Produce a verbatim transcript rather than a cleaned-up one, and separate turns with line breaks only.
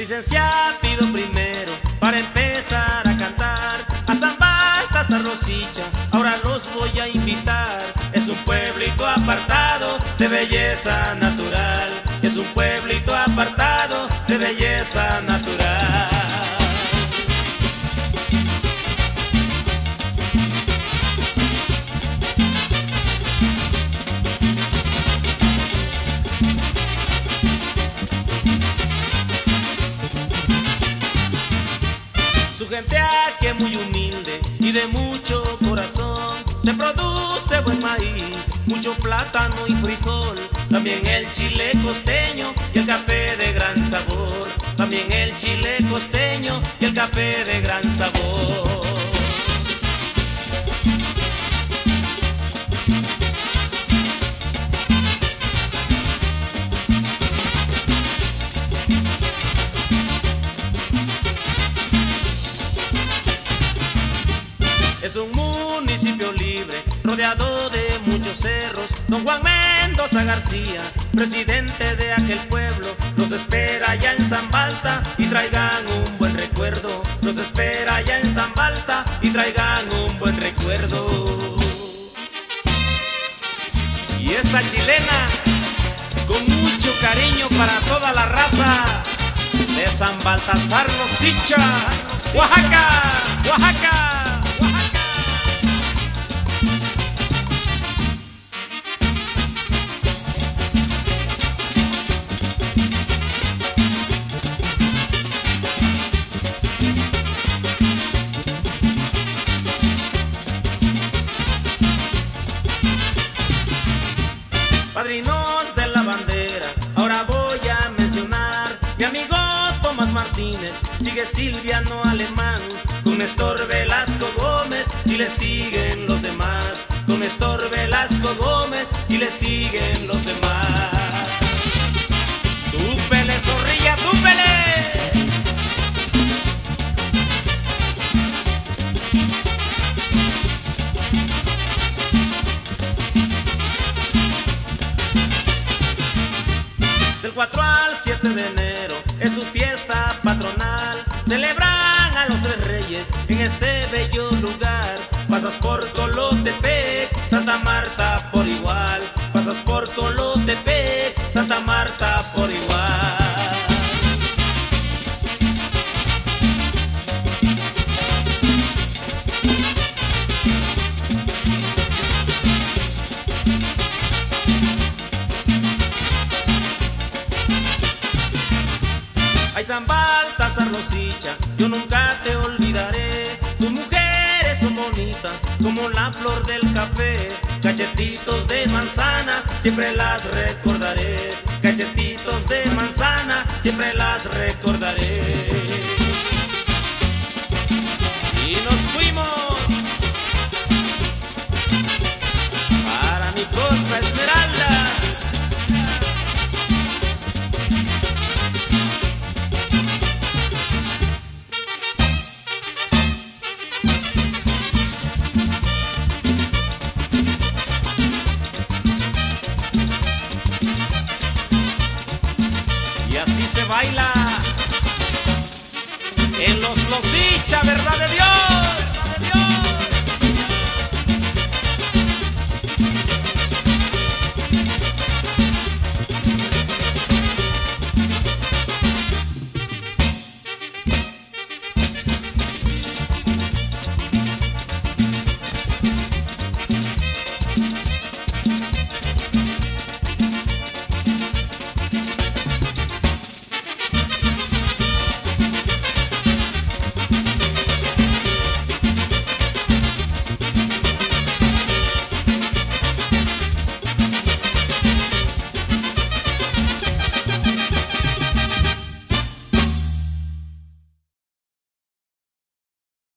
Licencia pido primero para empezar a cantar a San Baltasar Rosicha, ahora los voy a invitar. Es un pueblito apartado de belleza natural, es un pueblito apartado de belleza natural. Su gente aquí es muy humilde y de mucho corazón. Se produce buen maíz, mucho plátano y frijol. También el chile costeño y el café de gran sabor. También el chile costeño y el café de gran sabor. Es un municipio libre, rodeado de muchos cerros. Don Juan Mendoza García, presidente de aquel pueblo, los espera ya en San Balta y traigan un buen recuerdo. Los espera ya en San Balta y traigan un buen recuerdo. Y esta chilena, con mucho cariño para toda la raza de San Baltasar Rosicha, Oaxaca, Oaxaca. Padrinos de la bandera, ahora voy a mencionar mi amigo Tomás Martínez, sigue Silviano Alemán, con Néstor Velasco Gómez y le siguen los demás, con Néstor Velasco Gómez y le siguen los demás. ¡Túpele, zorrilla, túpele! Del cuatro al siete de enero es su fiesta patronal. Celebran a los tres reyes en ese bello lugar. Pasas por Tolotepec, Santa Marta por igual. Pasas por Tolotepec, Santa Marta por igual. Ay, San Baltasar Rosicha, yo nunca te olvidaré. Tus mujeres son bonitas como la flor del café. Cachetitos de manzana, siempre las recordaré. Cachetitos de manzana, siempre las recordaré. Y nos fuimos para mi Costa Esmeralda. Y así se baila en los Rosicha, ¿verdad de Dios?